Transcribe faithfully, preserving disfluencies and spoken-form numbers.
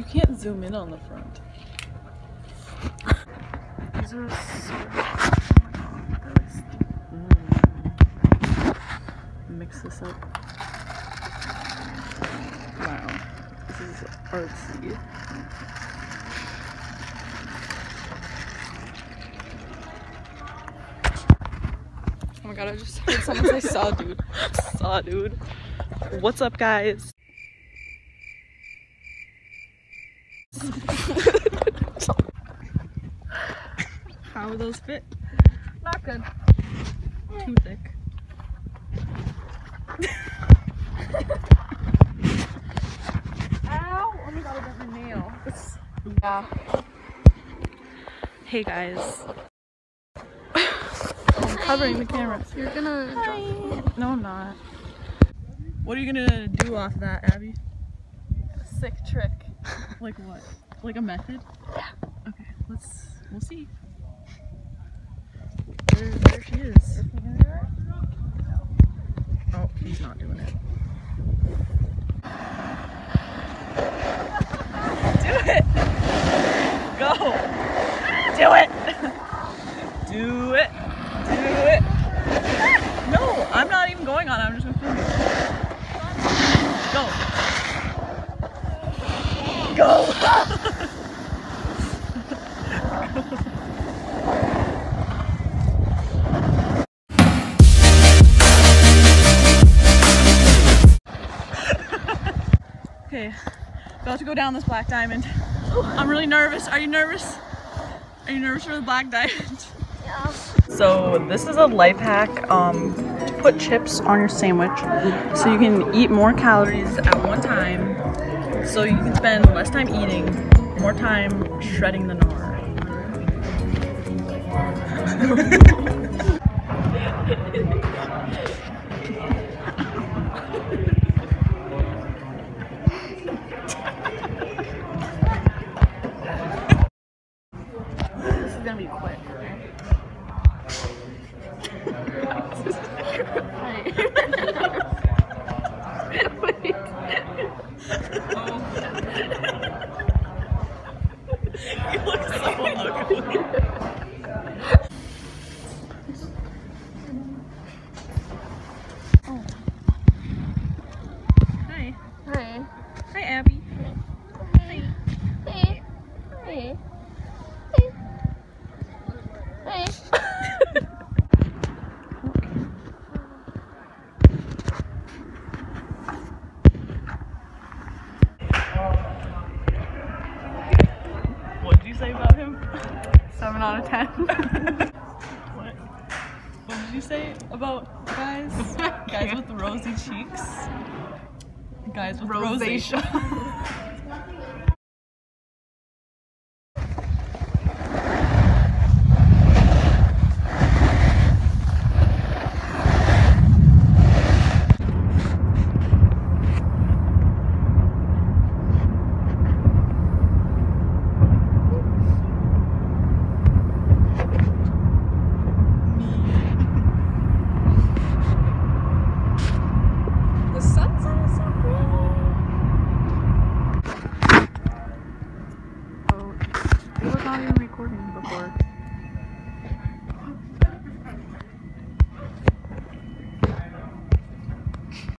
can't zoom in on the front. These are so... Mm. Mix this up. Wow. This is artsy. Oh my god, I just heard someone say saw dude. Saw dude. What's up, guys? How will those fit? Not good. Too thick. Ow! Oh my god, I got my nail. Yeah. Hey guys. I'm covering the camera. You're gonna. Hi. No, I'm not. What are you gonna do off of that, Abby? Sick trick. Like what? Like a method? Yeah. Okay, let's. We'll see. There, there she is. Oh, he's not doing it. Do it! Go! Do it! Do it! Do it! No, I'm not even going on it. I'm just gonna film you. Go! Go! Okay, about to go down this black diamond. I'm really nervous. Are you nervous? Are you nervous for the black diamond? Yeah. So this is a life hack um, to put chips on your sandwich so you can eat more calories at one time, so you can spend less time eating, more time shredding the gnar. This is gonna be quick. Wait. You look so ugly. Oh. Hi. Hi. Hi, Abby. Hey. Hey. Hey. Hey. Hey. What did you say about him? Seven out of ten. What? What did you say about guys? Guys with the rosy cheeks? Guys with rosacea. Rosacea. The sunset is so pretty. Oh, It was not even recording before.